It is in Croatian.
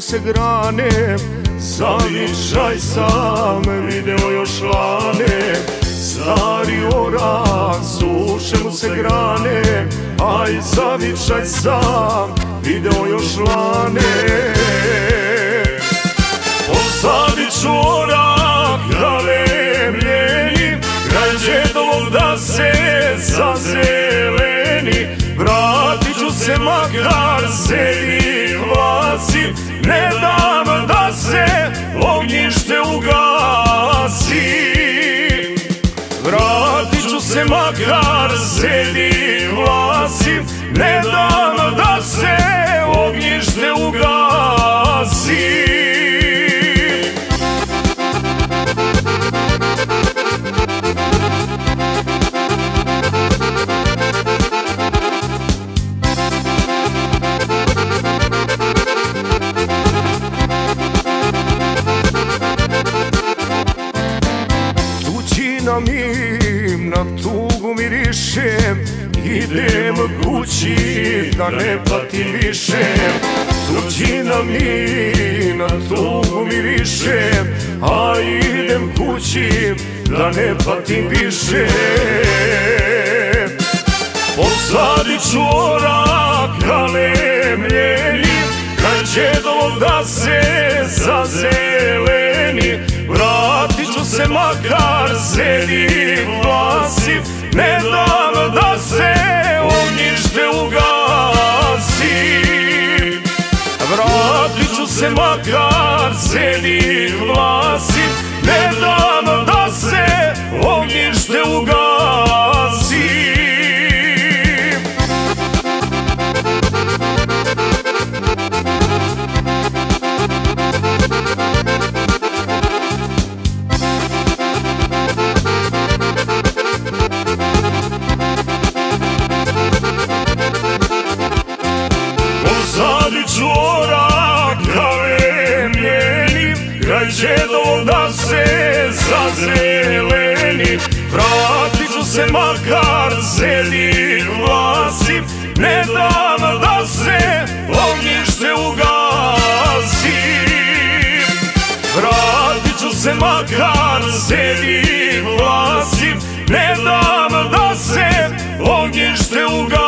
se grane, zavičaj sam video još lane. Stari orak, suše mu se grane, aj zavičaj sam video još lane. Posadit ću orak da lemljeni, kraj džedovog da se zazeleni. Vratit ću se makar sedi glasim, ne dam da se ognjište ugasi. Vratit ću se makar sedi glasim, ne dam da se ognjište ugasi. Na tugu mirišem, idem kući da ne patim više. Tuđina mi na tugu mirišem, a idem kući da ne patim više. Posadit ću orak ka lemljeni, kraj džedovog da se zazeleni. Vratit ću se makar sedi glasim, ne dam da se ognjište ugasi. Vratit ću se makar sedi glasim, ne dam da se ognjište ugasi. Posadit ću orak ka lemljeni, kraj džedovog da se zazeleni. Vratit ću se makar sedi glasim, ne dam da se ognjište ugasi. Vratit ću se makar sedi glasim, ne dam da se ognjište ugasi.